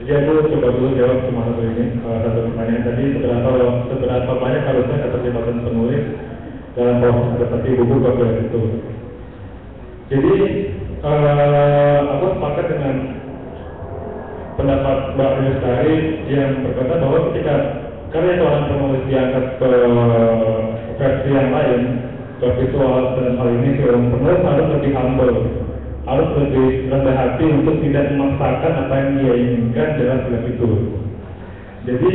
Jadi aku coba dulu jawab cuma satu ini, satu pertanyaan tadi, seberapa banyak harusnya keterlibatan penulis dalam proses adaptasi buku ke film itu. Jadi aku sepakat dengan pendapat Mbak Lestari yang berkata bahwa ketika karya seorang penulis diangkat ke versi yang lain, ke visual dan hal ini, film penulis harus lebih humble, harus lebih rendah hati untuk tidak memaksakan apa yang dia inginkan dalam film itu. Jadi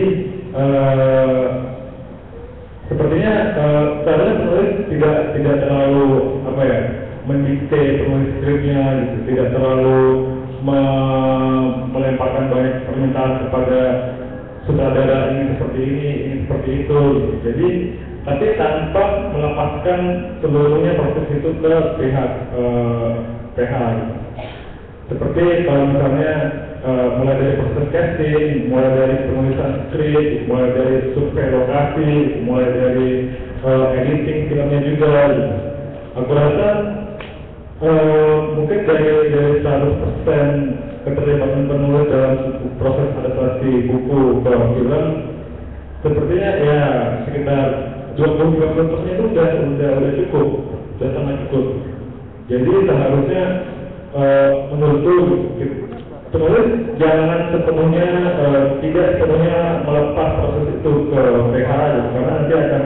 sepertinya seharusnya penulis tidak terlalu mendikte penulis skripnya, gitu. Tidak terlalu melemparkan banyak permintaan kepada sutradara ini seperti ini seperti itu. Jadi tapi tanpa melepaskan seluruhnya proses itu ke pihak PH. Seperti kalau misalnya mulai dari proses casting, mulai dari penulisan skrip, mulai dari survei lokasi, mulai dari editing filmnya juga. Aku rasa mungkin dari 100% keterlibatan penulis dalam proses adaptasi buku ke film, sepertinya ya sekitar 20-30% itu udah cukup, sudah sangat cukup. Jadi seharusnya menurutku penulis jangan sepenuhnya tidak sepenuhnya melepas proses itu ke PH, karena nanti akan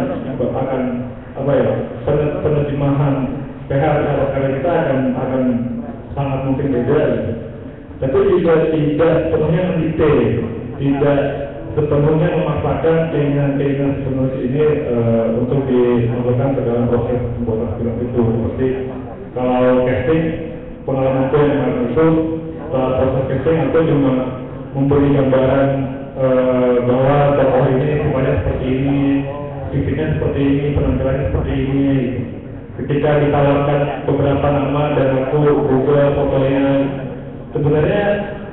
penerjemahan PH karya kita akan sangat mungkin beda. Tapi juga tidak sepenuhnya mendikte, tidak sepenuhnya memaksakan keinginan penulis ini untuk dimasukkan ke dalam proses pembuatan film itu. Seperti kalau casting, pengalaman aku yang kemarin itu proses casting aku cuma memberi gambaran bahwa tokoh ini sifatnya seperti ini, fisiknya seperti ini, penampilannya seperti ini. Ketika ditawarkan beberapa nama dan aku Google fotonya, sebenarnya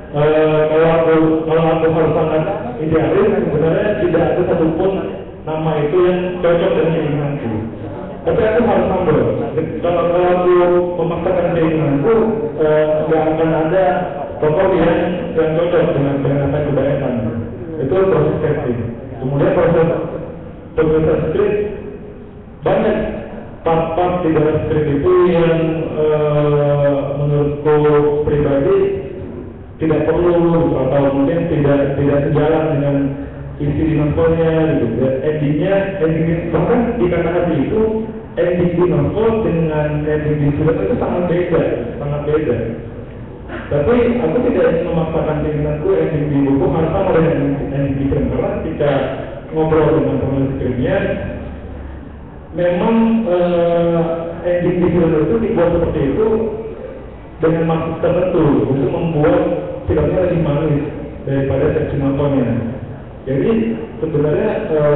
kalau aku harus sangat idealis, sebenarnya tidak ada satupun nama itu yang cocok dengan keinginanku. Tapi aku harus humble. Kalau aku memaksakan keinginanku, nggak akan ada tokoh yang cocok dengan apa yang kubayangkan. Itu proses casting. Kemudian proses penulisan skrip, banyak part-part di dalam skrip itu yang menurutku pribadi tidak perlu atau mungkin tidak sejalan dengan isi novelnya gitu. Ending bahkan dikatakan itu ending di novel dengan ending di film itu sangat beda. Tapi aku tidak ingin memaksakan keinginanku ending di buku harus sama dengan ending di film, karena ketika ngobrol dengan penulis skripnya, memang ending di film itu dibuat seperti itu dengan maksud tertentu untuk membuat filmnya lebih manis daripada seksi novelnya. Jadi sebenarnya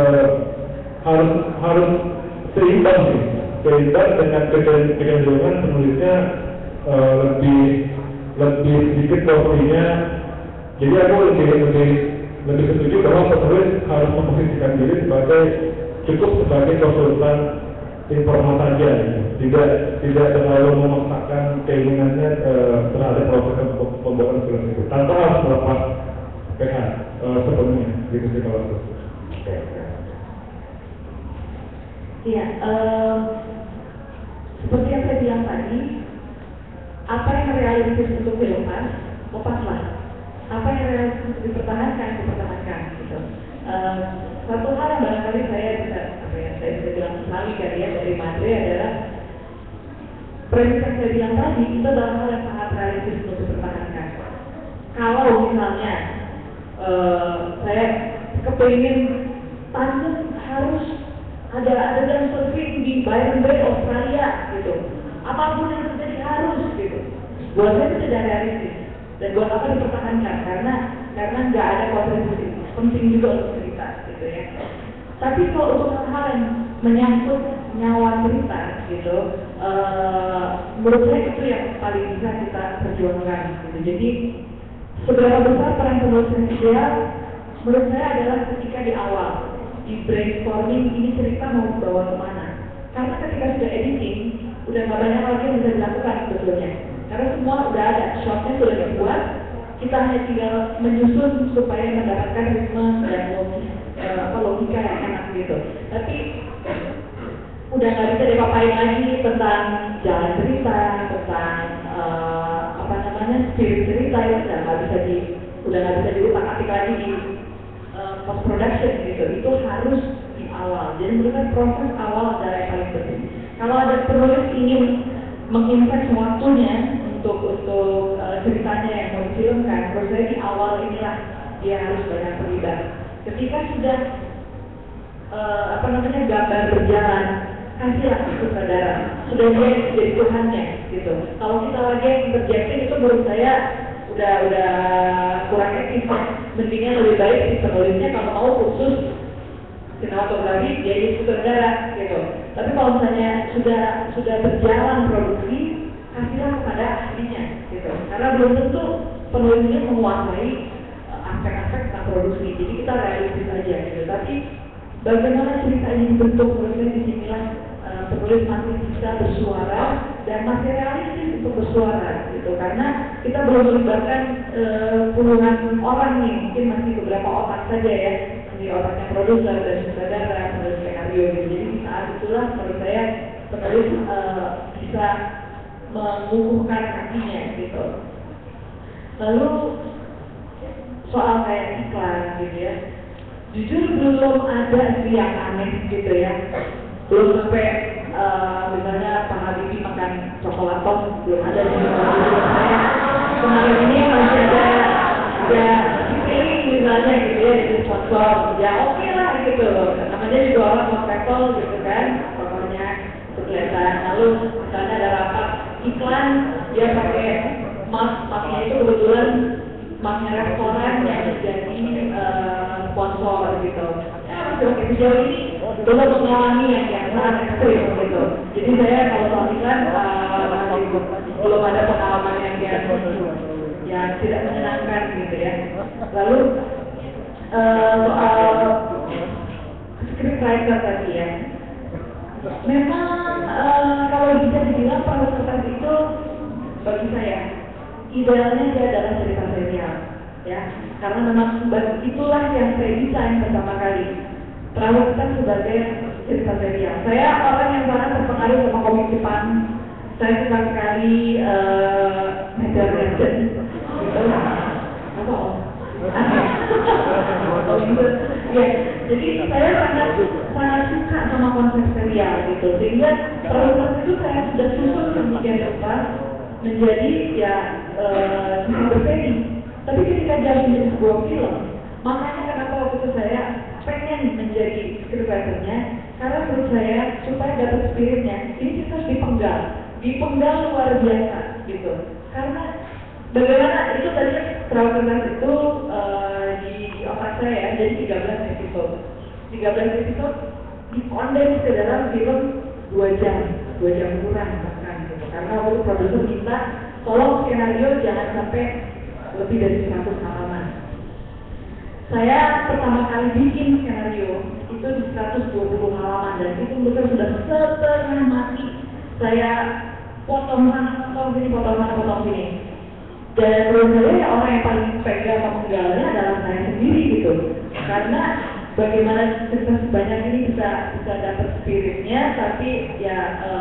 harus seimbang dengan kecenderungan penulisnya lebih sedikit porsinya. Jadi aku lebih setuju bahwa penulis harus memposisikan diri cukup sebagai konsultan informal saja, tidak terlalu memaksakan keinginannya terhadap proses pembuatan film itu, tanpa harus melepas PH sepenuhnya, gitu sih kalau itu. Iya, seperti yang saya bilang tadi, apa yang realistis untuk filmkan, lepaslah. Apa yang realistis untuk dipertahankan, gitu. Satu hal yang barangkali saya bisa bilang sekali dari Madre adalah premis yang saya bilang tadi itu adalah hal yang sangat realistis untuk dipertahankan. Kalau misalnya saya kepingin Tandem harus ada adegan surfing di Byron Bay Australia gitu, apapun yang terjadi harus gitu. Buat saya itu tidak realistis dan buat apa dipertahankan, karena nggak ada kontribusi penting juga untuk cerita gitu ya. Tapi kalau untuk hal-hal yang menyangkut nyawa cerita gitu, menurut saya itu yang paling bisa kita perjuangkan gitu. Jadi seberapa besar peran penulis yang ideal menurut saya adalah ketika di awal di brainstorming ini cerita mau bawa kemana. Karena ketika sudah editing udah nggak banyak lagi yang bisa dilakukan sebetulnya, karena semua udah ada, shotnya sudah dibuat, kita hanya tinggal menyusun supaya mendapatkan ritme dan logika yang enak gitu. Tapi udah nggak bisa dipapain lagi tentang jalan cerita, tentang spirit cerita, ya udah nggak bisa diutak-atik lagi di post production gitu. Itu harus di awal. Jadi menurut saya proses awal adalah yang paling penting. Kalau ada penulis ingin menginvest waktunya untuk ceritanya yang mau difilmkan, menurut saya di awal inilah dia harus banyak terlibat. Ketika sudah gambar berjalan, kasihlah ke sutradara, sudah dia jadi Tuhannya gitu. Kalau kita lagi interjecting itu menurut saya udah kurang etis. Mendingan lebih baik si penulisnya kalau mau khusus sinematografi jadi sutradara gitu. Tapi kalau misalnya sudah berjalan produksi, kasihlah kepada ahlinya gitu. Karena belum tentu penulisnya menguasai aspek-aspek tentang produksi. Jadi kita realistis aja gitu. Tapi bagaimana cerita ini dibentuk, menurut saya disinilah penulis masih bisa bersuara dan masih realistis untuk bersuara gitu. Karena kita belum melibatkan puluhan orang nih, mungkin masih beberapa otak saja ya, di otaknya produser dan sutradara, penulis skenario gitu. Jadi di saat itulah menurut saya penulis bisa mengukuhkan kakinya gitu. Lalu soal kayak iklan gitu ya, jujur belum ada sih yang aneh gitu ya. Belum sampai misalnya Pak Habibie makan coklat tos, belum ada di saya. Kemarin ini masih ada pilih misalnya gitu ya, jadi sponsor, ya oke lah gitu. Namanya juga orang mau travel gitu kan, pokoknya itu kelihatan. Lalu misalnya ada rapat iklan, dia pakai maknya itu kebetulan maknya restoran yang jadi sponsor gitu. Ya masih oke. Sejauh ini belum mengalami yang sangat ekstrim gitu. Jadi saya kalau soal iklan belum ada pengalaman yang tidak menyenangkan gitu ya. Lalu soal scriptwriter tadi ya, memang kalau bisa dibilang perahu kertas itu bagi saya idealnya dia adalah cerita serial ya, karena memang itulah yang saya desain pertama kali, perahu kertas sebagai cerita serial. Saya orang yang sangat terpengaruh sama komik Jepang. Saya suka sekali Metal Legend gitu. Apa ya, jadi saya sangat suka sama konsep serial gitu, sehingga perahu itu saya sudah susun sedemikian rupa menjadi ya sisi berseri. Tapi ketika jadi sebuah film, makanya kenapa waktu itu saya pengen menjadi scriptwriter-nya, karena menurut saya supaya dapat spiritnya ini kita harus dipenggal luar biasa gitu. Karena bagaimana itu tadi perahu kertas itu di otak saya ya, jadi 13 episode dikondens ke dalam film 2 jam kurang bahkan gitu. Karena waktu itu produser minta tolong skenario jangan sampai lebih dari 100 halaman. Saya pertama kali bikin skenario itu di 120 halaman dan itu menurut sudah setengah mati. Saya potong sini. Dan menurut saya orang yang paling pegang penggalnya adalah saya sendiri gitu. Karena bagaimana cerita sebanyak ini bisa dapat spiritnya, tapi ya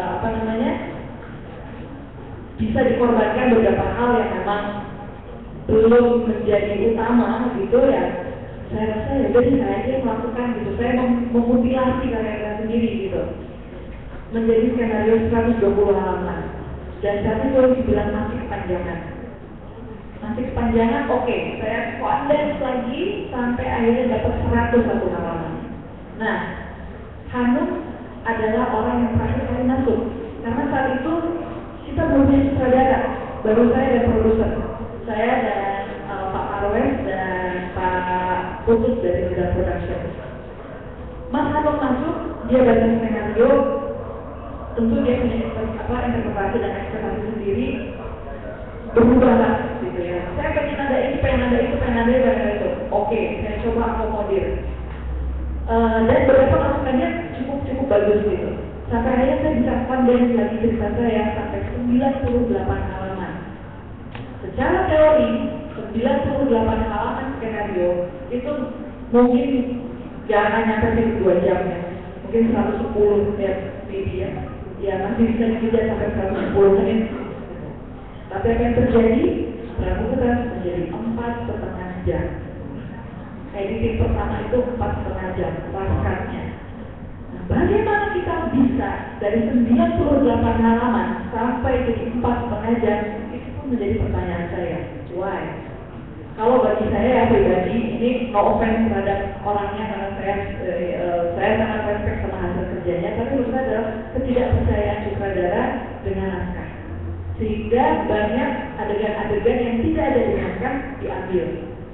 bisa dikorbankan beberapa hal yang memang belum menjadi utama gitu ya. Saya rasa ya jadi saya aja melakukan gitu. Saya memutilasi karya sendiri gitu. Menjadi skenario 120 halaman. Dan tapi boleh dibilang masih kepanjangan, oke. Saya kondens lagi sampai akhirnya dapat 101 halaman. Nah, Hanum adalah orang yang terakhir kali masuk. Karena saat itu kita belum punya sutradara, baru saya dan produser. Saya dan Pak Arwes dan Pak Putut dari Roda Production. Mas Hanum masuk, dia baca skenario, tentu dia punya interpretasi dan ekspektasi sendiri, berubah gitu ya. Saya pengen ada ini, pengen ada itu. Oke, saya coba akomodir. Dan beberapa masukannya cukup bagus gitu. Sampai akhirnya saya bisa kondens lagi cerita saya sampai 98 halaman. Secara teori 98 halaman skenario itu mungkin jangan nyampe 2 jam ya, mungkin 110 menit maybe ya masih bisa dikejar sampai 110 menit. Tapi apa yang terjadi? Peramutan menjadi 4,5 jam. Editing pertama itu 4,5 jam, pascanya. Nah, bagaimana kita bisa dari 98 halaman sampai jadi 4,5 jam? Itu pun menjadi pertanyaan saya. Why? Kalau bagi saya pribadi, ini no offense terhadap orangnya karena saya sangat respect sama hasil kerjanya, tapi menurut saya adalah ketidakpercayaan sutradara dengan naskah. Sehingga banyak adegan-adegan yang tidak ada di naskah diambil.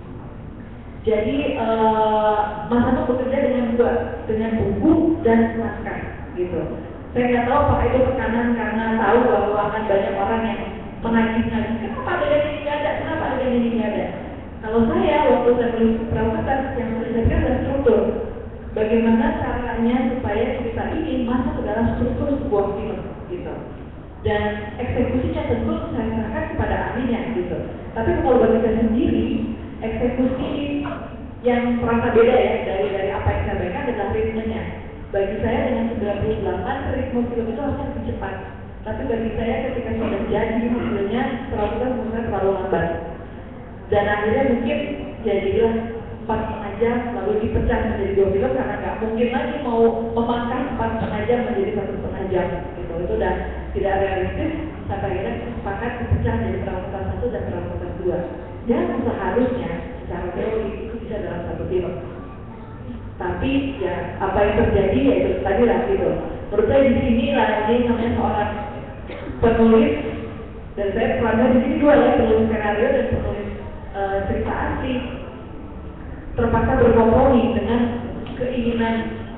Jadi Mas Anto bekerja dengan buku dan naskah, gitu. Saya nggak tahu apakah itu tekanan karena tahu bahwa akan banyak orang yang menagih-nagih, kenapa adegan ini nggak ada, kenapa adegan ini nggak ada. Kalau saya waktu saya menulis peramutan yang saya adalah struktur. Bagaimana caranya supaya cerita ini masuk ke dalam struktur sebuah film, gitu. Dan eksekusinya tentu saya serahkan kepada ahlinya, gitu. Tapi kalau bagi saya sendiri, eksekusi yang terasa beda ya dari apa yang saya bayangkan adalah ritmenya. Bagi saya dengan 98 ritme film itu harusnya lebih cepat. Tapi bagi saya ketika sudah jadi hasilnya peramutan menurut saya terlalu lambat. Dan akhirnya mungkin jadilah 4,5 jam lalu dipecah menjadi 2 film karena nggak mungkin lagi mau memangkas 4,5 jam menjadi 1,5 jam gitu. Itu udah tidak realistis. Sampai akhirnya sepakat dipecah menjadi peramutan 1 dan peramutan 2. Dan seharusnya secara teori itu bisa dalam satu film. Tapi ya apa yang terjadi ya itu tadi lah gitu. Menurut saya di sini lah ini namanya seorang penulis, dan saya perannya di sini dua ya, penulis skenario dan penulis cerita asli, terpaksa berkompromi dengan keinginan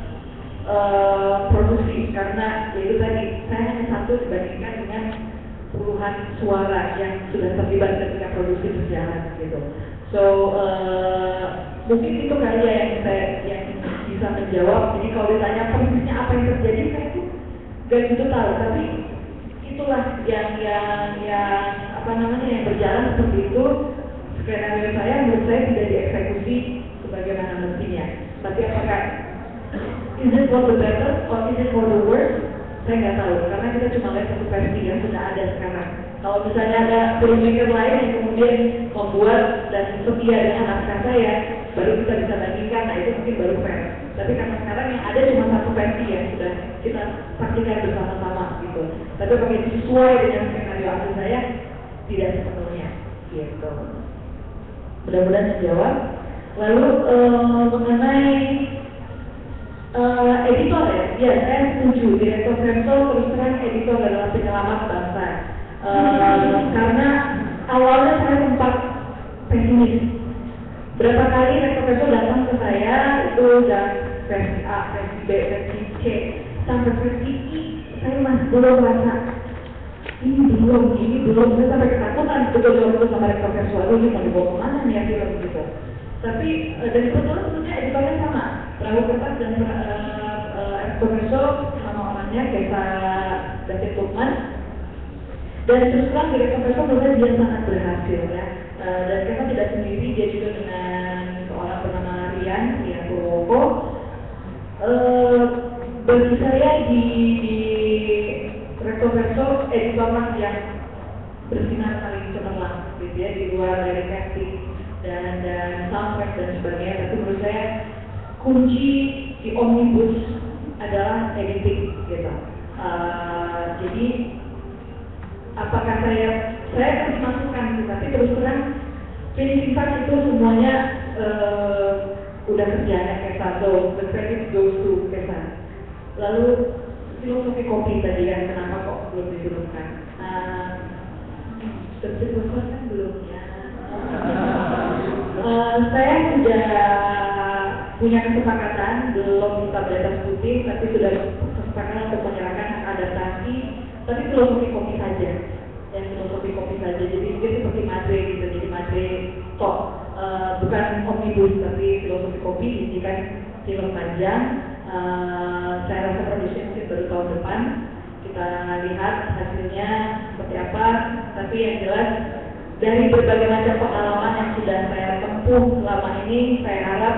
produksi karena yaitu tadi saya hanya satu dibandingkan dengan puluhan suara yang sudah terlibat ketika produksi berjalan gitu. So mungkin itu kali ya yang bisa menjawab. Jadi kalau ditanya persisnya apa yang terjadi, saya tuh gak gitu tahu. Tapi itulah yang apa namanya yang berjalan seperti itu. Skenario saya menurut saya tidak dieksekusi sebagaimana mestinya. Tapi apakah is it for the better or is it for the worse? Saya nggak tahu karena kita cuma lihat satu versi yang sudah ada sekarang. Kalau misalnya ada filmmaker lain yang kemudian membuat dan setia dengan naskah saya, baru kita bisa bandingkan. Nah itu mungkin baru fair. Tapi karena sekarang yang ada cuma satu versi yang sudah kita saksikan bersama-sama gitu. Tapi apakah itu sesuai dengan skenario asli saya? Tidak sepenuhnya. Gitu. Mudah-mudahan menjawab. Lalu mengenai editor ya saya setuju. Direktur Sensor terus terang editor adalah penyelamat bangsa. Karena awalnya saya sempat pesimis. Berapa kali rektor Sensor datang ke saya itu udah versi A, versi B, versi C, sampai versi I, saya masih belum merasa ini belum, saya sampai ketakutan betul-betul sama rektor Sensor ini mau dibawa kemana nih ya film gitu. Tapi dari kebetulan tentunya editornya sama, Perahu Kertas dan Profesor sama orangnya Kesa David Lukman. Dan terus terang direktur Profesor menurut saya dia sangat berhasil ya. Dan Kesa tidak sendiri, dia juga dengan seorang bernama Rian Purwoko. Bagi saya di rektor Profesor editor yang bersinar paling cemerlang gitu ya, di luar dari casting dan soundtrack dan sebagainya. Tapi menurut saya kunci di Omnibus adalah editing gitu. Jadi apakah saya kasih masukan gitu, tapi terus terang finishing touch itu semuanya udah kerjanya Kesa, so the credit goes to Kesa. Lalu filosofi kopi tadi kan, kenapa kok belum diturunkan? Sebetulnya kan belum ya. Saya sudah punya kesepakatan, belum minta di atas putih, tapi sudah kesepakatan untuk menyerahkan hak adaptasi, tapi filosofi kopi saja, yang filosofi kopi saja. Jadi mungkin seperti Madre gitu, jadi Madre Talk, bukan omnibus, tapi filosofi kopi, ini kan film panjang. Saya rasa produksi mungkin baru tahun depan, kita lihat hasilnya seperti apa, tapi yang jelas dari berbagai macam pengalaman yang sudah saya tempuh selama ini, saya harap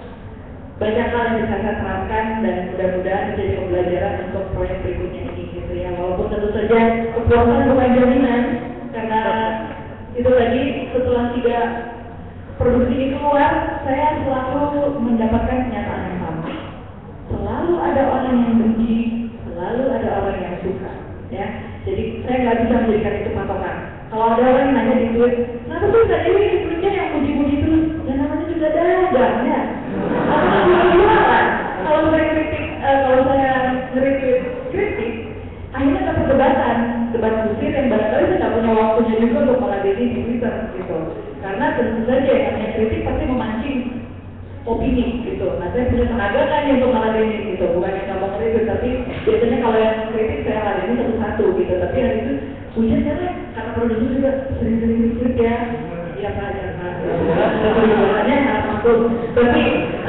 banyak hal yang bisa saya terapkan dan mudah-mudahan menjadi pembelajaran untuk proyek berikutnya ini gitu ya. Walaupun tentu saja kepuasan bukan jaminan, karena itu tadi setelah 3 produksi ini keluar, saya selalu mendapatkan kenyataan yang sama. Selalu ada orang yang benci, selalu ada orang yang suka, ya. Jadi saya nggak bisa menjadikan itu patokan. Kalau ada orang yang nanya di tweet, kenapa sih Kak Dewi tweetnya yang puji-puji terus? Ya namanya juga dagang, ya. Atau jualan. Kalau saya kritik, kalau saya nge-retweet kritik, akhirnya ada perdebatan, debat kusir yang barangkali saya nggak punya waktunya juga untuk meladeni di Twitter, gitu. Karena tentu saja yang namanya kritik pasti memancing opini, gitu. Nah saya punya tenaga kan untuk meladeni, gitu. Bukan yang gampang kritik, tapi biasanya kalau yang kritik saya ladeni satu-satu, gitu. Tapi yang itu hujan karena produser juga sering-sering kritik ya. Iya Pak, ya Pak. Perjuangannya sangat makhluk. Tapi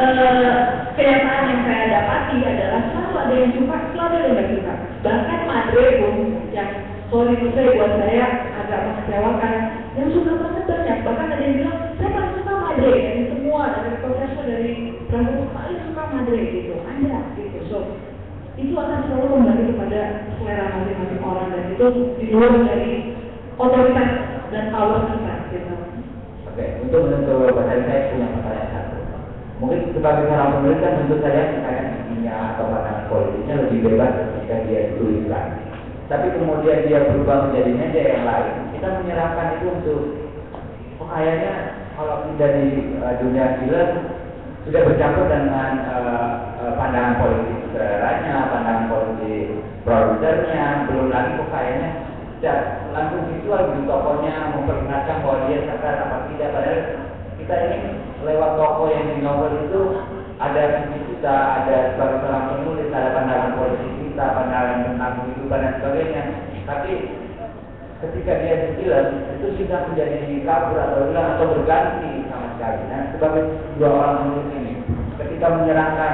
kenyataan yang saya dapati adalah selalu ada yang suka, selalu ada yang nggak suka. Bahkan Madre pun yang sorry to say buat saya agak mengecewakan, yang suka banget banyak. Bahkan ada yang bilang saya paling suka Madre dari semua, dari profesor, dari pelaku paling suka Madre gitu. Ada gitu. So itu akan selalu kembali kepada selera masing-masing orang dan itu di luar dari otoritas dan power kita gitu. Oke, untuk menutup bahasan saya punya pertanyaan satu. Mungkin sebagai seorang penulis kan tentu saja misalkan isinya atau pandangan politiknya lebih bebas ketika dia tuliskan. Tapi kemudian dia berubah menjadi media yang lain. Kita menyerahkan itu untuk kayaknya kalau tidak di dunia film sudah bercampur dengan pandangan politik sutradaranya, pandangan politik produsernya, belum lagi kok kayaknya tidak langsung visual di tokonya memperlihatkan bahwa dia sakral apa tidak, padahal kita ini lewat toko yang di novel itu ada visi kita, ada sebagai seorang penulis, ada pandangan politik kita, pandangan tentang kehidupan dan sebagainya. Tapi ketika dia di film itu sudah menjadi kabur atau hilang atau berganti sama sekali. Nah, sebagai 2 orang penulis ini, ketika menyerahkan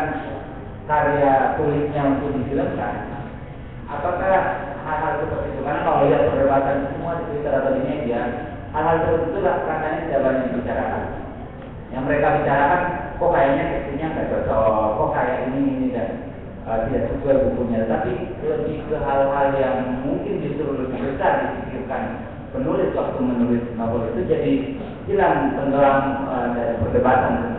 karya tulisnya untuk difilmkan, apakah hal-hal seperti itu? Karena kalau lihat perdebatan semua di Twitter atau di media, hal-hal seperti itulah katanya tidak banyak dibicarakan. Yang mereka bicarakan, kok kayaknya teksturnya nggak cocok, kok kayak ini dan tidak sesuai bukunya. Tapi lebih ke hal-hal yang mungkin justru lebih besar dipikirkan penulis waktu menulis novel itu jadi hilang tenggelam dari perdebatan